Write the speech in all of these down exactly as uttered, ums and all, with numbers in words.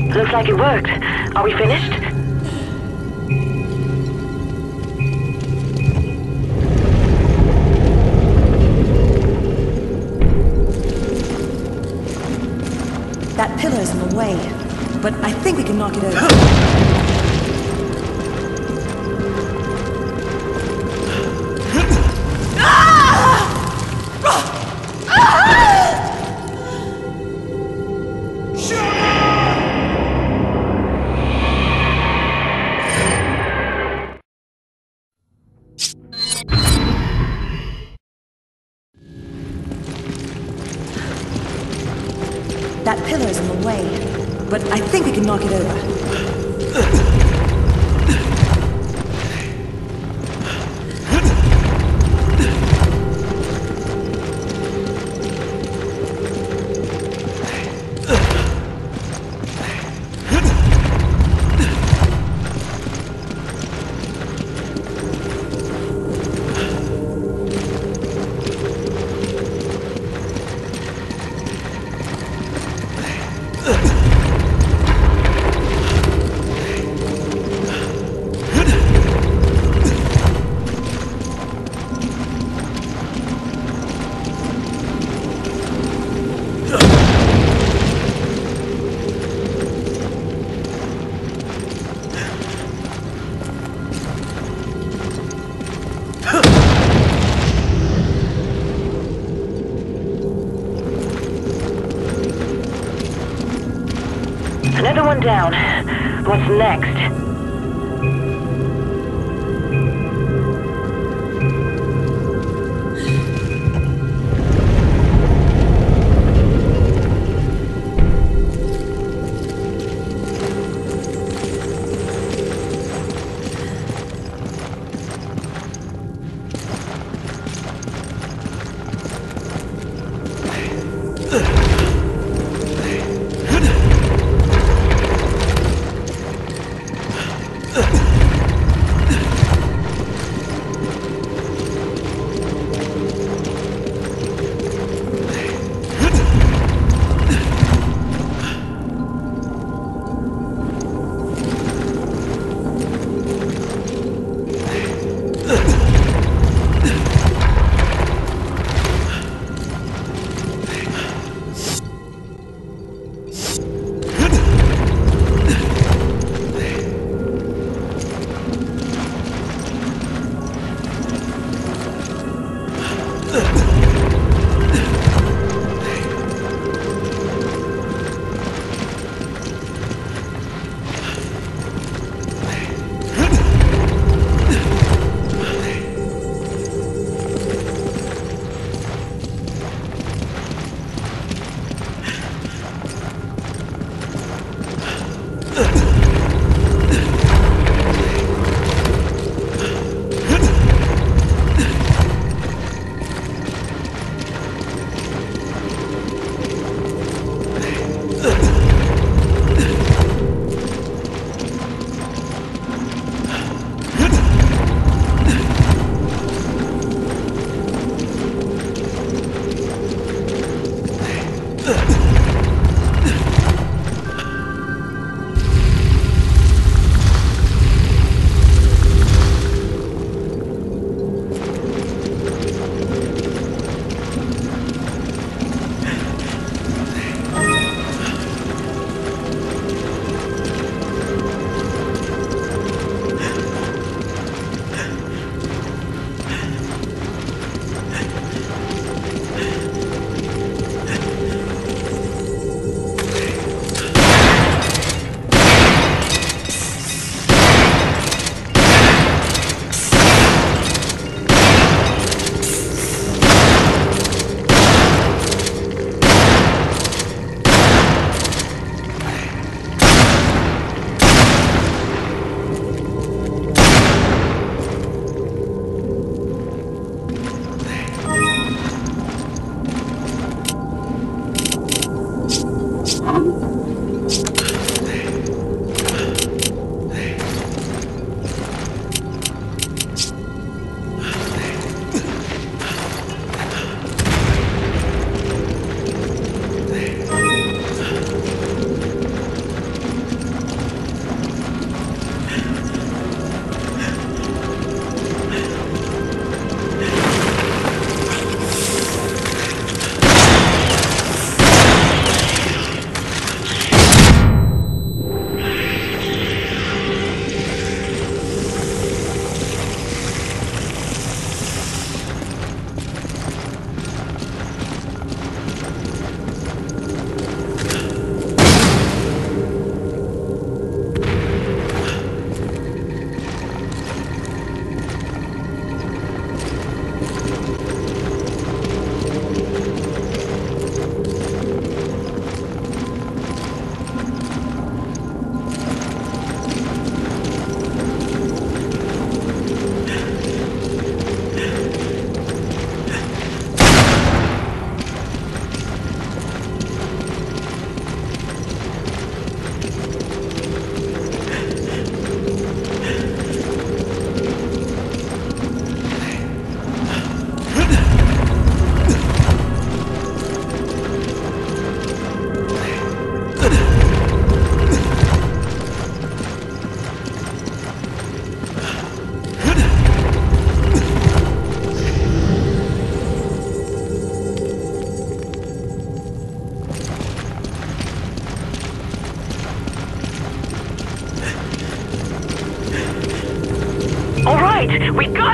Looks like it worked. Are we finished? That pillar's in the way, but I think we can knock it over. That pillar's in the way, but I think we can knock it over. Another one down. What's next?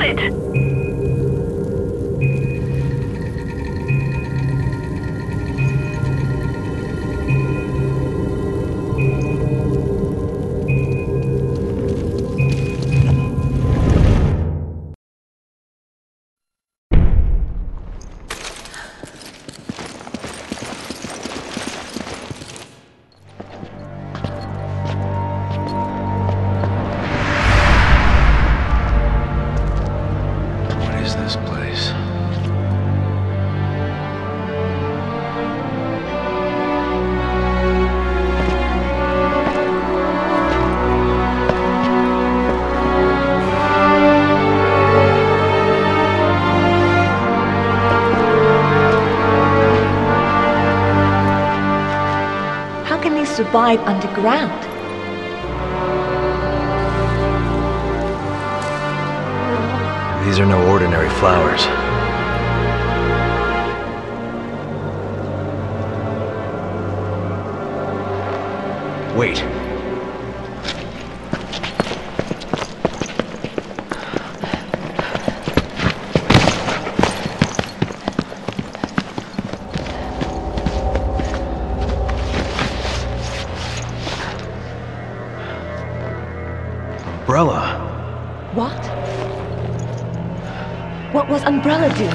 got it! This place. How can they survive underground? These are no ordinary flowers. Wait. Umbrella. What? What was Umbrella doing?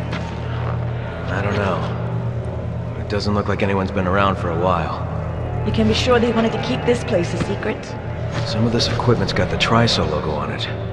I don't know. It doesn't look like anyone's been around for a while. You can be sure they wanted to keep this place a secret. Some of this equipment's got the Triso logo on it.